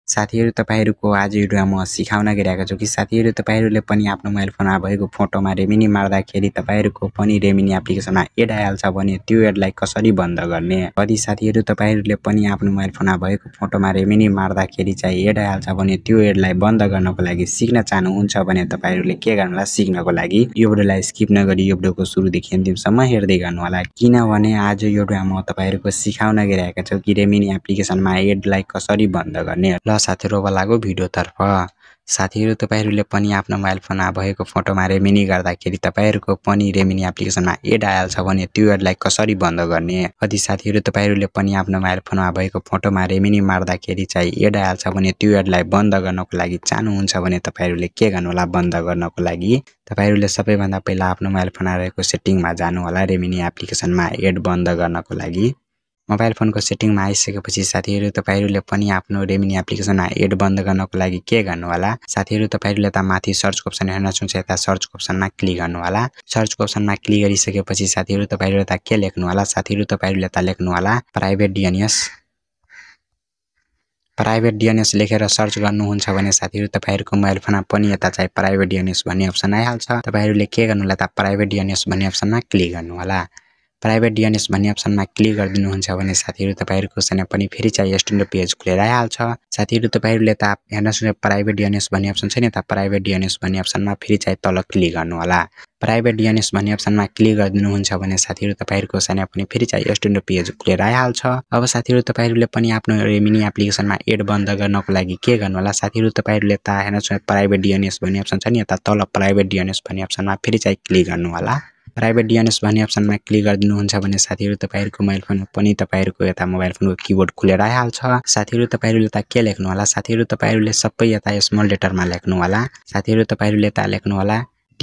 साथीहरु तपाईहरुको आज भिडियोमा म सिकाउन गइरहेको छु कि साथीहरु तपाईहरुले पनि आफ्नो मोबाइल फोनमा भएको फोटोमा रेमिनी मार्दाखेरि तपाईहरुको पनि रेमिनी एप्लिकेसनमा एड आइहाल्छ भने त्यो एडलाई कसरी बन्द गर्ने। यदि साथीहरु तपाईहरुले पनि आफ्नो मोबाइल फोनमा भएको फोटोमा रेमिनी मार्दाखेरि चाहिँ एड आइहाल्छ भने त्यो एडलाई बन्द गर्नको लागि सिक्न चाहनुहुन्छ भने तपाईहरुले के गर्नु होला सिक्नको लागि यो भिडियोलाई स्किप नगरी यो भिडियोको सुरुदेखि अन्तिमसम्म हेर्दै गर्नु होला किनभने आज यो भिडियोमा म तपाईहरुको सिकाउन गइरहेको छु कि रेमिनी एप्लिकेसनमा एडलाई कसरी बन्द गर्ने। ल साथीहरु अब लागौ भिडियोतर्फ। साथीहरु तपाईहरुले पनि आफ्नो मोबाइल फोनमा भएको फोटोमा रेमिनी गर्दाखेरि तपाईहरुको पनि रेमिनी एप्लिकेसनमा एड आइहाल्छ भने त्यो एडलाई कसरी बन्द गर्ने। यदि साथीहरु तपाईहरुले पनि आफ्नो मोबाइल फोनमा भएको फोटोमा रेमिनी मार्दाखेरि चाहिँ एड आइहाल्छ भने त्यो एडलाई बन्द गर्नको लागि चाहनुहुन्छ भने तपाईहरुले के गर्नु होला बन्द गर्नको लागि तपाईहरुले सबैभन्दा पहिला आफ्नो मोबाइल फोनमा रहेको सेटिङमा जानु होला रेमिनी एप्लिकेसनमा एड बन्द गर्नको लागि। मोबाइल फोनको सेटिङमा आइसकेपछि साथीहरु तपाईहरुले पनि आफ्नो रेमिनी एप्लिकेसनमा एड बन्द गर्नको लागि के गर्नु होला साथीहरु तपाईहरुले त माथि सर्चको अप्सन हेर्न सक्नुहुन्छ यता सर्चको अप्सनमा क्लिक गर्नु होला। सर्चको अप्सनमा क्लिक गरिसकेपछि साथीहरु तपाईहरुले त के लेख्नु होला साथीहरु तपाईहरुले त लेख्नु होला प्राइभेट डीएनएस। प्राइभेट डीएनएस लेखेर सर्च गर्नुहुन्छ भने साथीहरु तपाईहरुको मोबाइल फोनमा पनि यता चाहिँ प्राइभेट डीएनएस भन्ने अप्सन आइहाल्छ। तपाईहरुले के गर्नु होला त प्राइभेट डीएनएस भन्ने अप्सनमा क्लिक गर्नु होला। प्राइभेट डीएनएस भन्ने अप्सनमा क्लिक गरिदिनुहुन्छ भने साथीहरु तपाईहरुको सामने पनि फेरि चाहिँ स्ट्यान्डर्ड पेज खुलेर आइहाल्छ। साथीहरु तपाईहरुले त हेर्न सक्नुहुन्छ प्राइभेट डीएनएस भन्ने अप्सन छ नि त प्राइभेट डीएनएस भन्ने अप्सनमा फेरि चाहिँ तल क्लिक गर्नु होला। प्राइभेट डीएनएस भन्ने अप्सनमा क्लिक गरिदिनुहुन्छ भने साथीहरु तपाईहरुको सामने पनि फेरि चाहिँ स्ट्यान्डर्ड पेज खुलेर आइहाल्छ। अब साथीहरु तपाईहरुले पनि आफ्नो रेमिनी एप्लिकेसनमा एड बन्द गर्नको लागि के गर्नु होला साथीहरु तपाईहरुले त हेर्न सक्नुहुन्छ प्राइभेट डीएनएस भन्ने अप्सन छ नि यता तल प्राइभेट डीएनएस भन्ने अप्सनमा फेरि चाहिँ क्लिक गर्नु होला। प्राइभेट डीएनएस भन्ने अप्सनमा क्लिक गरिदिनुहुन्छ भने साथीहरु तपाईहरुको मोबाइल फोनमा पनि तपाईहरुको यता मोबाइल फोनको कीबोर्ड खुलेर आइहाल्छ। साथीहरु तपाईहरुले त के लेख्नु होला साथीहरु तपाईहरुले सबै यता स्मल लेटरमा लेख्नु होला। साथीहरु तपाईहरुले त लेख्नु होला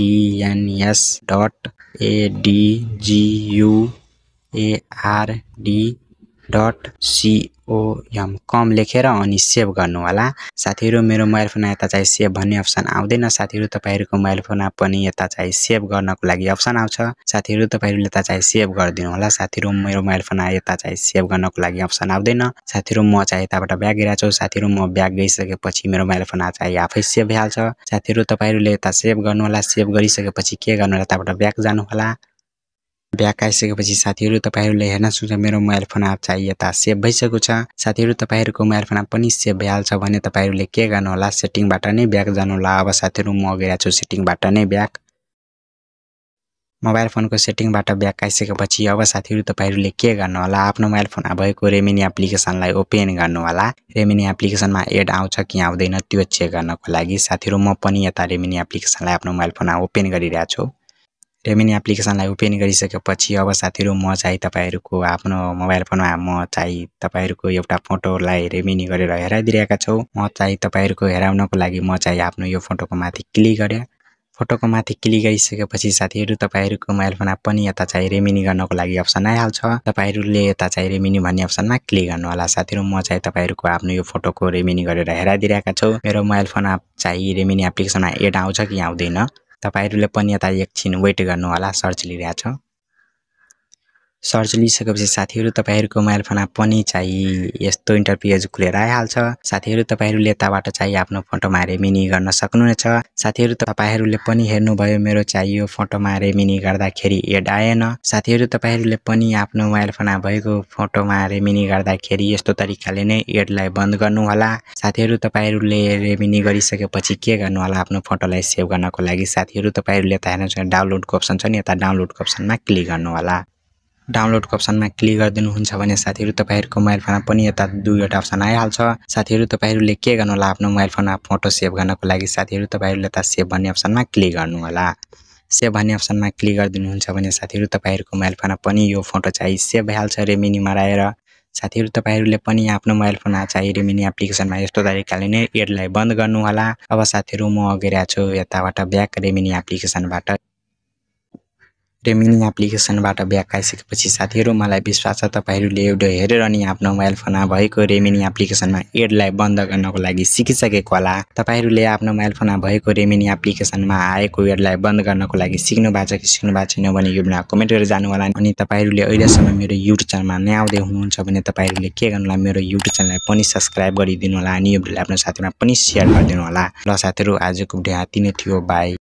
dns.adgard.com लेखेर अनि सेभ गर्नु होला। साथीहरु मेरो मोबाइल फोनमा यता चाहिँ सेभ भन्ने अप्सन आउँदैन। साथीहरु तपाईहरुको मोबाइल फोनमा पनि यता चाहिँ सेभ गर्नको लागि अप्सन आउँछ। साथीहरु तपाईहरुले त चाहिँ सेभ गरिदिनु होला। साथीहरु मेरो मोबाइल फोनमा यता चाहिँ सेभ गर्नको लागि अप्सन आउँदैन। साथीहरु म चाहिँ यताबाट ब्याक गइरहेको छु। साथीहरु म ब्याक गइसकेपछि मेरो मोबाइल फोनमा चाहिँ आफै सेभ भइहाल्छ। साथीहरु तपाईहरुले यता सेभ गर्नु होला। सेभ गरिसकेपछि के गर्नु होला यताबाट ब्याक जानु होला। ब्याक आइसकेपछि साथीहरु तपाईहरुले हेर्न सक्नुहुन्छ मेरो मोबाइल फोनमा चाहिँ यता सेभ भइसकेको छ। साथीहरु तपाईहरुको मोबाइल फोनमा पनि सेभ भइहाल्छ भने तपाईहरुले के गर्नु होला सेटिङबाट नै ब्याक जानु होला। अब साथीहरु म गइरहेको छु सेटिङबाट नै ब्याक। मोबाइल फोनको सेटिङबाट ब्याक आइसकेपछि अब साथीहरु तपाईहरुले के गर्नु होला आफ्नो मोबाइल फोनमा भएको रेमिनी एप्लिकेसनलाई ओपन गर्नु होला। रेमिनी एप्लिकेसनमा एड आउँछ कि आउँदैन त्यो चेक गर्नको लागि साथीहरु म पनि यता रेमिनी एप्लिकेसनलाई आफ्नो मोबाइल फोनमा ओपन गरिरहेको छु। रेमिनी एप्लिकेसनलाई ओपन गरिसकेपछि अब साथीहरु म चाहिँ तपाईहरुको आफ्नो मोबाइल फोनमा म चाहिँ तपाईहरुको एउटा फोटोलाई रेमिनी गरेर हेराइदिरहेका छु। म चाहिँ तपाईहरुको हेराउनको लागि म चाहिँ आफ्नो यो फोटोको माथि क्लिक गरे। फोटोको माथि क्लिक गरिसकेपछि साथीहरु तपाईहरुको मोबाइल फोनमा पनि यता चाहिँ रेमिनी गर्नको लागि अप्सन आइहाल्छ। तपाईहरुले यता चाहिँ रेमिनी भन्ने अप्सनमा क्लिक गर्नु होला। साथीहरु म चाहिँ तपाईहरुको आफ्नो यो फोटोको रेमिनी गरेर हेराइदिरहेका छु। मेरो मोबाइल फोनमा चाहिँ रेमिनी एप्लिकेसनमा एड आउँछ कि आउँदैन तपाईहरुले पनि यता एकछिन वेट गर्नु होला। सर्च लिइरहेको छु। सर्च लिइसकेपछि साथीहरु तपाईहरुको मोबाइल फोनमा पनि चाहिँ यस्तो इन्टरपेज खुलेर आइहाल्छ। साथीहरु तपाईहरुले यताबाट चाहिँ आफ्नो फोटोमा रेमिनी गर्न सक्नुहुनेछ। साथीहरु तपाईहरुले पनि हेर्नुभयो मेरो चाहिँ यो फोटोमा रेमिनी गर्दाखेरि एड आएन। साथीहरु तपाईहरुले पनि आफ्नो मोबाइल फोनमा भएको फोटोमा रेमिनी गर्दाखेरि यस्तो तरिकाले नै एडलाई बन्द गर्नु होला। साथीहरु तपाईहरुले रेमिनी गरिसकेपछि के गर्नु होला आफ्नो फोटोलाई सेभ गर्नको लागि साथीहरु तपाईहरुले त हेर्नुहुन्छ डाउनलोडको अप्सन छ नि यता डाउनलोडको अप्सनमा क्लिक गर्नु होला। डाउनलोडको अप्सनमा क्लिक गरिदिनुहुन्छ भने साथीहरु तपाईहरुको मोबाइल फोनमा पनि यता दुईवटा अप्सन आइहाल्छ। साथीहरु तपाईहरुले के गर्नु होला आफ्नो मोबाइल फोनमा फोटो सेभ गर्नको लागि साथीहरु तपाईहरुले त सेभ भन्ने अप्सनमा क्लिक गर्नु होला। सेभ भन्ने अप्सनमा क्लिक गरिदिनुहुन्छ भने साथीहरु तपाईहरुको मोबाइल फोनमा पनि यो फोटो चाहिँ सेभ भइहाल्छ रेमिनी माराएर। साथीहरु तपाईहरुले पनि आफ्नो मोबाइल फोनमा चाहिँ रेमिनी एप्लिकेसनमा यस्तो तरिकाले नै एडलाई बन्द गर्नु होला। अब साथीहरु म गइरहेको छु यताबाट ब्याक रेमिनी एप्लिकेसनबाट। रेमिनी एप्लिकेसनबाट ब्याक आइसकेपछि साथीहरु मलाई विश्वास छ तपाईहरुले यो भिडियो हेरेर अनि आफ्नो मोबाइल फोनमा भएको रेमिनी एप्लिकेसनमा एडलाई बन्द गर्नको लागि सिकिसकेको होला। तपाईहरुले आफ्नो मोबाइल फोनमा भएको रेमिनी एप्लिकेसनमा आएको एडलाई बन्द गर्नको लागि सिक्नु भएको छ कि सिक्नु भएको छैन भने यो भिडियोमा कमेन्ट गरेर जानु होला। अनि तपाईहरुले अहिलेसम्म मेरो युट्युब च्यानलमा नयाँ आउँदै हुनुहुन्छ भने तपाईहरुले के गर्नु होला, मेरो युट्युब च्यानललाई पनि सब्स्क्राइब गरिदिनु होला अनि यो भिडियोलाई आफ्नो साथीहरुमा पनि शेयर गरिदिनु होला। ल साथीहरु, आजको भिडियो यति नै थियो। बाइ।